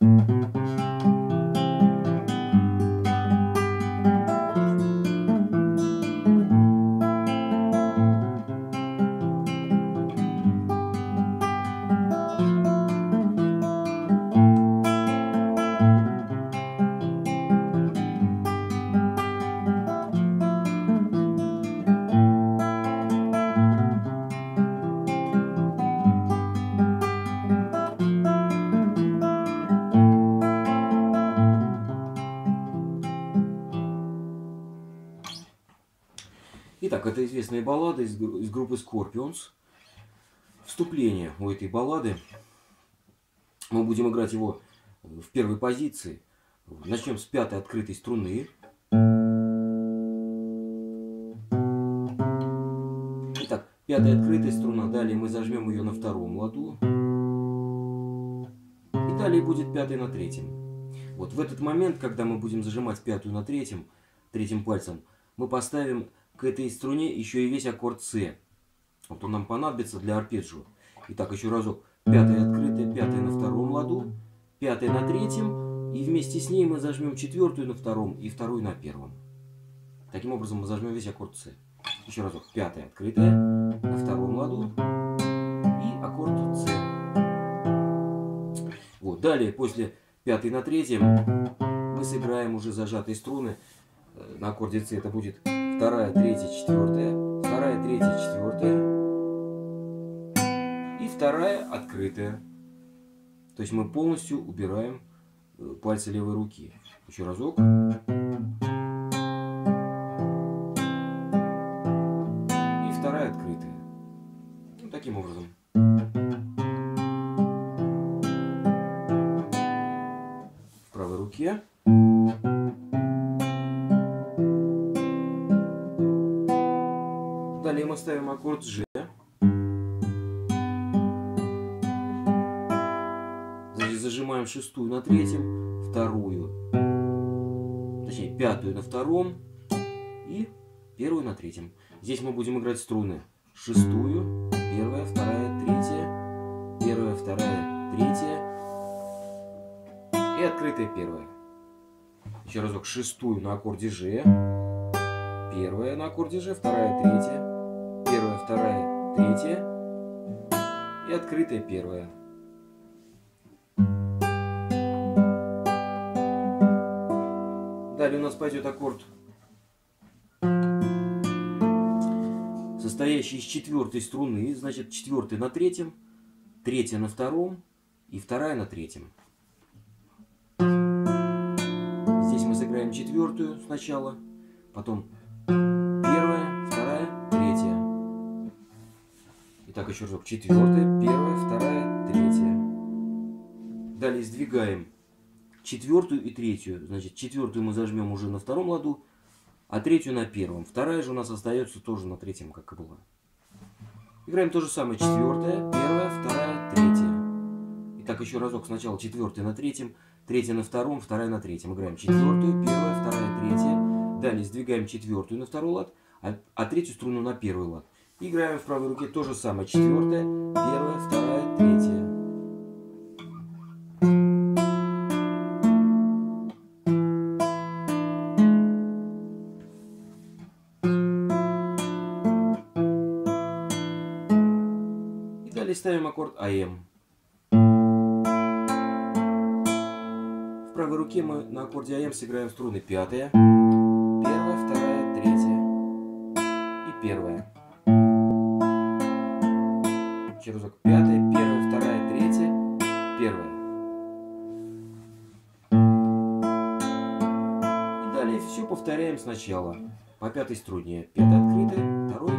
Итак, это известная баллада из группы Scorpions. Вступление у этой баллады. Мы будем играть его в первой позиции. Начнем с пятой открытой струны. Итак, пятая открытая струна. Далее мы зажмем ее на втором ладу. И далее будет пятая на третьем. Вот в этот момент, когда мы будем зажимать пятую на третьем пальцем, мы поставим к этой струне еще и весь аккорд С. Вот он нам понадобится для арпеджио. Итак, еще разок. Пятая открытая, пятая на втором ладу, пятая на третьем, и вместе с ней мы зажмем четвертую на втором и вторую на первом. Таким образом мы зажмем весь аккорд С. Еще разок. Пятая открытая на втором ладу и аккорд С. Вот. Далее, после пятой на третьем, мы сыграем уже зажатые струны. На аккорде С это будет вторая, третья, четвертая, вторая, третья, четвертая и вторая открытая. То есть мы полностью убираем пальцы левой руки. Еще разок. И вторая открытая. Ну, таким образом. В правой руке. Далее мы ставим аккорд Ж. Значит, зажимаем шестую на третьем, вторую, точнее пятую на втором и первую на третьем. Здесь мы будем играть струны. Шестую, первая, вторая, третья, первая, вторая, третья и открытая первая. Еще разок. Шестую на аккорде Ж, первая на аккорде Ж, вторая, третья, первая, вторая, третья и открытая первая. Далее у нас пойдет аккорд, состоящий из четвертой струны, значит четвертая на третьем, третья на втором и вторая на третьем. Здесь мы сыграем четвертую сначала, потом первая, вторая, третья. Итак, еще разок. Четвертая, первая, вторая, третья. Далее сдвигаем четвертую и третью. Значит, четвертую мы зажмем уже на втором ладу, а третью на первом. Вторая же у нас остается тоже на третьем, как и была. Играем то же самое. Четвертая, первая, вторая, третья. Итак, еще разок. Сначала четвертая на третьем, третья на втором, вторая на третьем. Играем четвертую, первая, вторая, третья. Далее сдвигаем четвертую на второй лад, а третью струну на первый лад. Играем в правой руке то же самое. Четвертая, первая, вторая, третья. И далее ставим аккорд АМ. В правой руке мы на аккорде АМ сыграем струны пятая, первая, вторая, третья и первая. Еще разок. Пятая, первая, вторая, третья, первая. И далее все повторяем сначала. По пятой струне. Пятая открытая, второй,